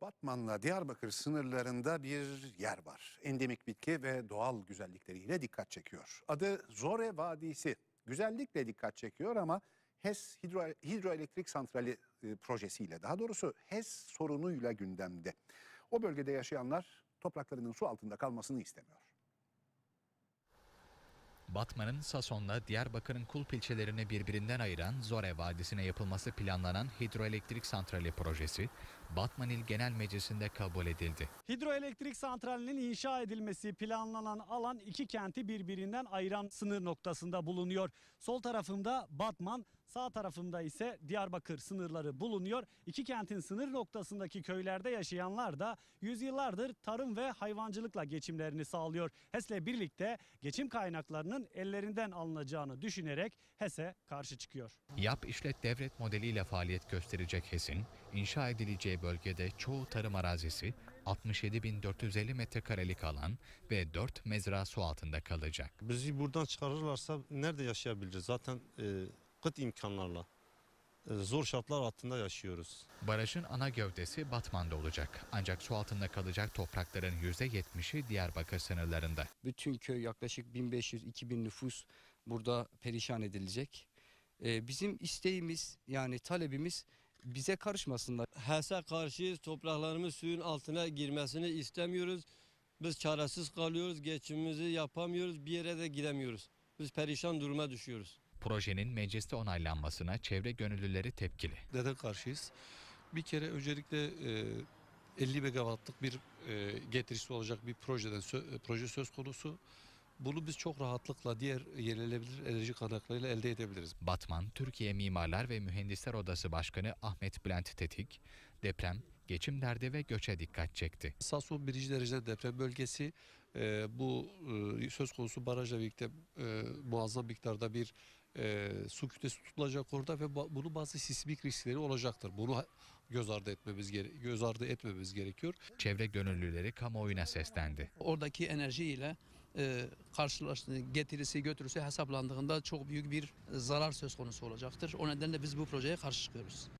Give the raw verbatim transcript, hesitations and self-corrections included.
Batman'la Diyarbakır sınırlarında bir yer var. Endemik bitki ve doğal güzellikleriyle dikkat çekiyor. Adı Zore Vadisi. Güzellikle dikkat çekiyor ama HES hidro, hidroelektrik santrali e, projesiyle, daha doğrusu HES sorunuyla gündemde. O bölgede yaşayanlar topraklarının su altında kalmasını istemiyor. Batman'ın Sason'la Diyarbakır'ın Kulp ilçelerini birbirinden ayıran Zore Vadisi'ne yapılması planlanan hidroelektrik santrali projesi Batman İl Genel Meclisi'nde kabul edildi. Hidroelektrik santralinin inşa edilmesi planlanan alan iki kenti birbirinden ayıran sınır noktasında bulunuyor. Sol tarafımda Batman, sağ tarafımda ise Diyarbakır sınırları bulunuyor. İki kentin sınır noktasındaki köylerde yaşayanlar da yüzyıllardır tarım ve hayvancılıkla geçimlerini sağlıyor. HES'le birlikte geçim kaynaklarının ellerinden alınacağını düşünerek HES'e karşı çıkıyor. Yap işlet devret modeliyle faaliyet gösterecek HES'in inşa edileceği bölgede çoğu tarım arazisi, altmış yedi bin dört yüz elli metrekarelik alan ve dört mezra su altında kalacak. Bizi buradan çıkarırlarsa nerede yaşayabiliriz? Zaten e, kıt imkanlarla, e, zor şartlar altında yaşıyoruz. Barajın ana gövdesi Batman'da olacak. Ancak su altında kalacak toprakların yüzde yetmişi Diyarbakır sınırlarında. Bütün köy, yaklaşık bin beş yüz iki bin nüfus burada perişan edilecek. Ee, bizim isteğimiz, yani talebimiz, bize karışmasınlar. HES'e karşı topraklarımız suyun altına girmesini istemiyoruz. Biz çaresiz kalıyoruz, geçimimizi yapamıyoruz, bir yere de gidemiyoruz. Biz perişan duruma düşüyoruz. Projenin mecliste onaylanmasına çevre gönüllüleri tepkili. Neden karşıyız? Bir kere öncelikle e, elli megawattlık bir e, getirisi olacak bir projeden sö- proje söz konusu. Bunu biz çok rahatlıkla diğer yenilenebilir enerji kaynaklarıyla elde edebiliriz. Batman, Türkiye Mimarlar ve Mühendisler Odası Başkanı Ahmet Bülent Tetik, deprem, geçim derdi ve göçe dikkat çekti. Sason birinci derece deprem bölgesi, e, bu e, söz konusu barajla birlikte e, muazzam miktarda bir e, su kütlesi tutulacak orada ve ba- bunun bazı sismik riskleri olacaktır. Bunu göz ardı etmemiz gere- göz ardı etmemiz gerekiyor. Çevre gönüllüleri kamuoyuna seslendi. Oradaki enerjiyle e, karşılaştığı getirisi götürüsü hesaplandığında çok büyük bir zarar söz konusu olacaktır. O nedenle biz bu projeye karşı çıkıyoruz.